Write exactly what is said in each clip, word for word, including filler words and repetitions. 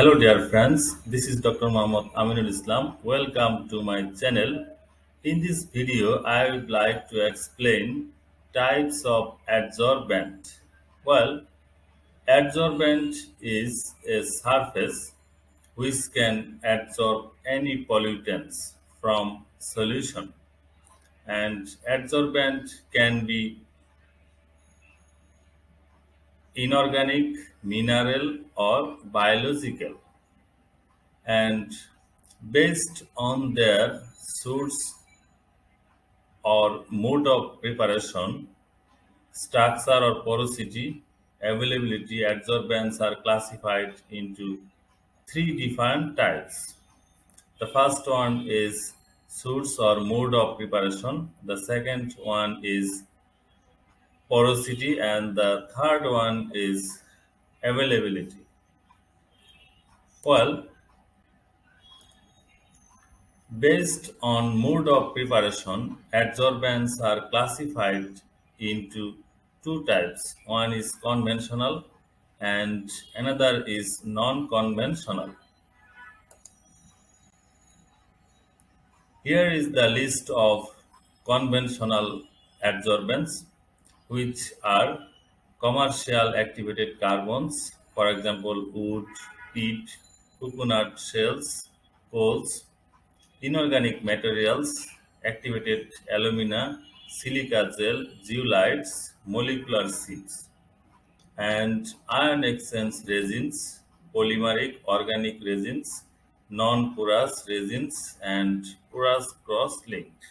Hello dear friends, this is Doctor Mohammad Aminul Islam. Welcome to my channel. In this video, I would like to explain types of adsorbent. Well, adsorbent is a surface which can adsorb any pollutants from solution, and adsorbent can be inorganic, mineral or biological, and based on their source or mode of preparation, structure or porosity, availability, adsorbents are classified into three different types. The first one is source or mode of preparation, the second one is porosity, and the third one is availability. Well, based on mode of preparation, adsorbents are classified into two types. One is conventional and another is non-conventional. Here is the list of conventional adsorbents, which are commercial activated carbons, for example, wood, peat, coconut shells, coals, inorganic materials, activated alumina, silica gel, zeolites, molecular sieves, and ion exchange resins, polymeric organic resins, non-porous resins, and porous cross-linked.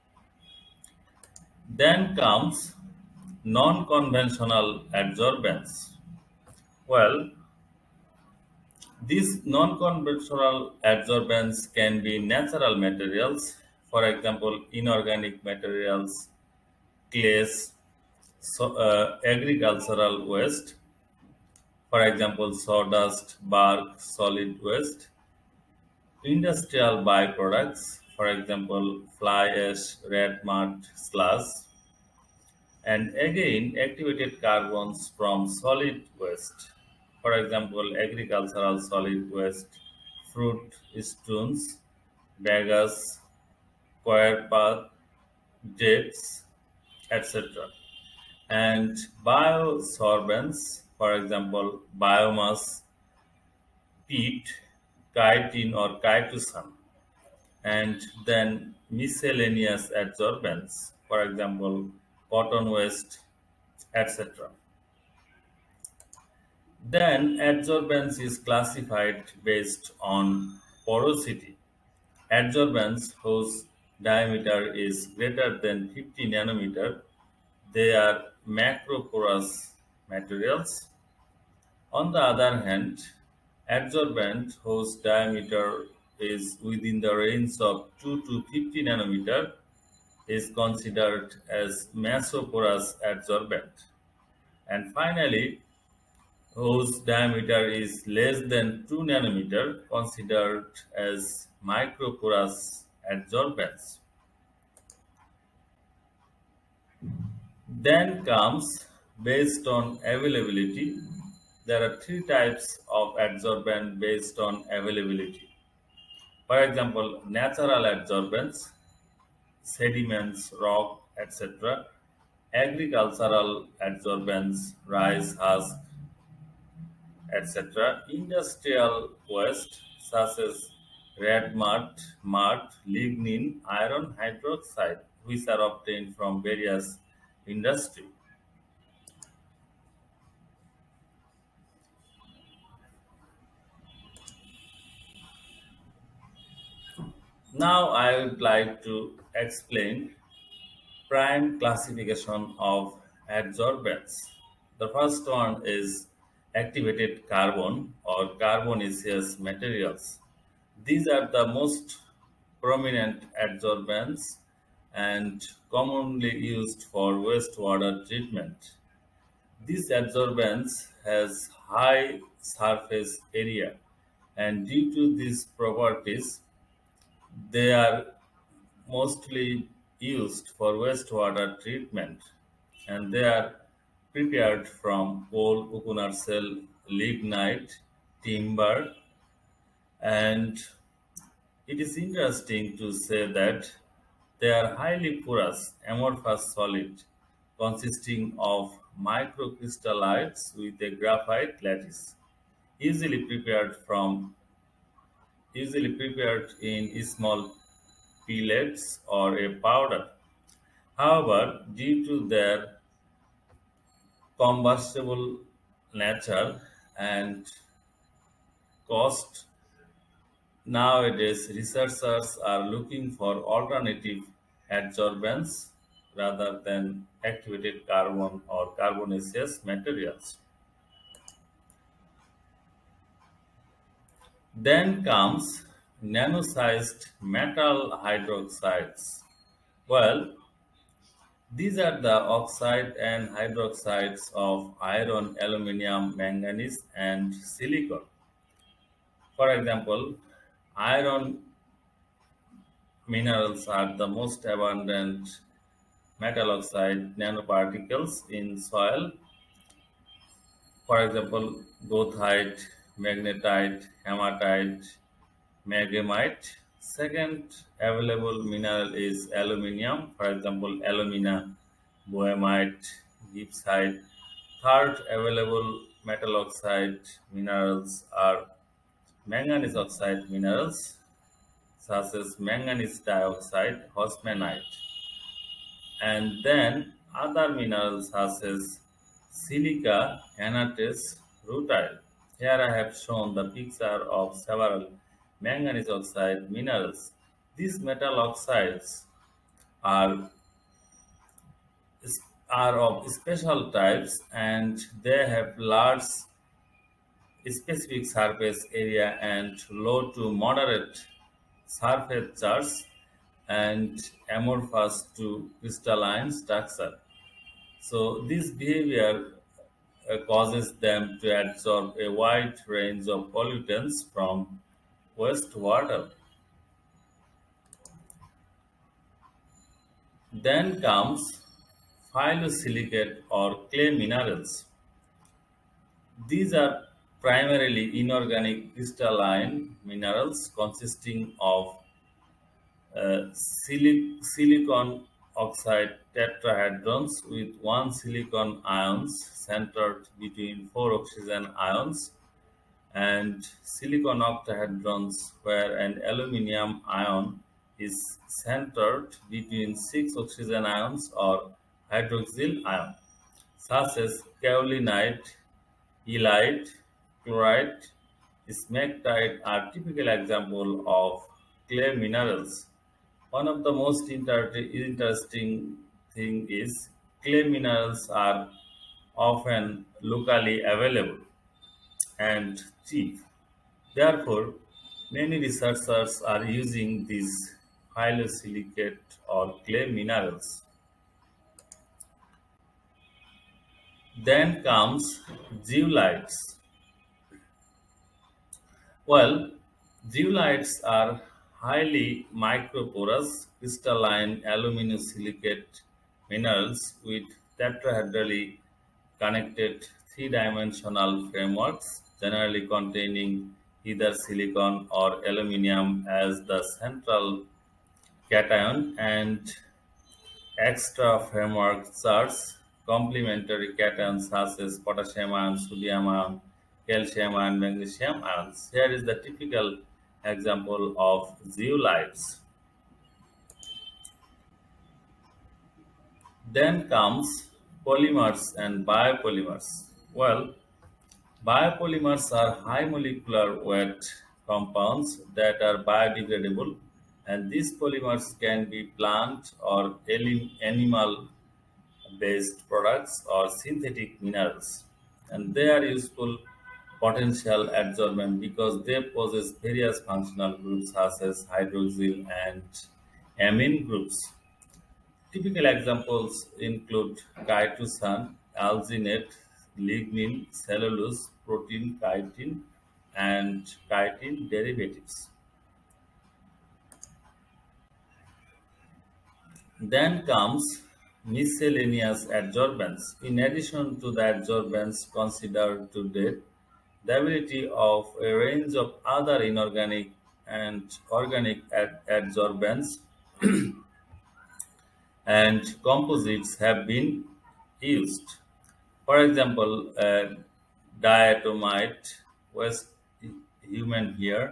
Then comes non-conventional adsorbents. Well, these non-conventional adsorbents can be natural materials, for example, inorganic materials, clays, so, uh, agricultural waste, for example, sawdust, bark, solid waste, industrial byproducts, for example, fly ash, red mud, sludge, and again activated carbons from solid waste, for example, agricultural solid waste, fruit stones, bagasse, coir path, dates, et cetera. And biosorbents, for example, biomass, peat, chitin or chitosan, and then miscellaneous adsorbents, for example, cotton waste, et cetera. Then adsorbents is classified based on porosity. Adsorbents whose diameter is greater than fifty nanometer, they are macroporous materials. On the other hand, adsorbent whose diameter is within the range of two to fifty nanometer is considered as mesoporous adsorbent. And finally, whose diameter is less than two nanometer considered as microporous adsorbents. Then comes based on availability. There are three types of adsorbent based on availability. For example, natural adsorbents, sediments, rock, et cetera. Agricultural adsorbents, rice husk, et cetera. Industrial waste such as red mud, mud, lignin, iron hydroxide, which are obtained from various industry. Now I would like to explain prime classification of adsorbents. The first one is activated carbon or carbonaceous materials. These are the most prominent adsorbents and commonly used for wastewater treatment. These adsorbents has high surface area, and due to these properties, they are mostly used for wastewater treatment, and they are prepared from coal, coconut shell, lignite, timber, And it is interesting to say that they are highly porous, amorphous solid consisting of microcrystallites with a graphite lattice, easily prepared from easily prepared in small pellets or a powder. However, due to their combustible nature and cost, nowadays researchers are looking for alternative adsorbents rather than activated carbon or carbonaceous materials. Then comes nano-sized metal hydroxides. Well, these are the oxide and hydroxides of iron, aluminum, manganese, and silicon. For example, iron minerals are the most abundant metal oxide nanoparticles in soil. For example, goethite, magnetite, hematite, megamite. Second available mineral is aluminium. For example, alumina, boehmite, gibbsite. Third available metal oxide minerals are manganese oxide minerals such as manganese dioxide, hosmanite, and then other minerals such as silica, anatase, rutile. Here I have shown the picture of several manganese oxide minerals. These metal oxides are, are of special types and they have large specific surface area and low to moderate surface charge and amorphous to crystalline structure. So this behavior uh, causes them to adsorb a wide range of pollutants from wastewater. Then comes phyllosilicate or clay minerals. These are primarily inorganic crystalline minerals consisting of uh, silic- silicon oxide tetrahedrons with one silicon ions centered between four oxygen ions and silicon octahedrons where an aluminum ion is centered between six oxygen ions or hydroxyl ion, such as kaolinite, Elite, chlorite, smectite are typical examples of clay minerals. One of the most inter- interesting thing is clay minerals are often locally available and cheap. Therefore, many researchers are using these phyllosilicate or clay minerals. Then comes zeolites. Well, zeolites are highly microporous crystalline aluminosilicate minerals with tetrahedrally connected three-dimensional frameworks, generally containing either silicon or aluminum as the central cation and extra framework charges, complementary cations such as potassium ion, sodium ion, calcium ion, magnesium ions. Here is the typical example of zeolites. Then comes polymers and biopolymers. Well, biopolymers are high molecular weight compounds that are biodegradable, and these polymers can be plant or ali- animal based products or synthetic minerals, and they are useful potential adsorbent because they possess various functional groups such as hydroxyl and amine groups. Typical examples include chitosan, alginate, lignin, cellulose, protein, chitin, and chitin derivatives. Then comes miscellaneous adsorbents. In addition to the adsorbents considered today, the ability of a range of other inorganic and organic ad- adsorbents and composites have been used. For example, uh, diatomite, West human hair,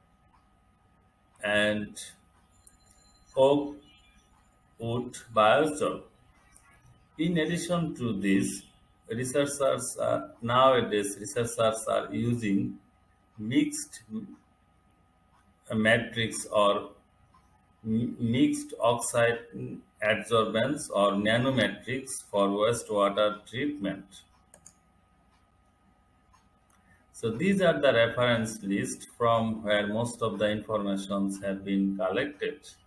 and oak wood biochar. In addition to this, researchers are, nowadays researchers are using mixed matrix or m- mixed oxide adsorbents or nanometrics for wastewater treatment. So these are the reference list from where most of the informations have been collected.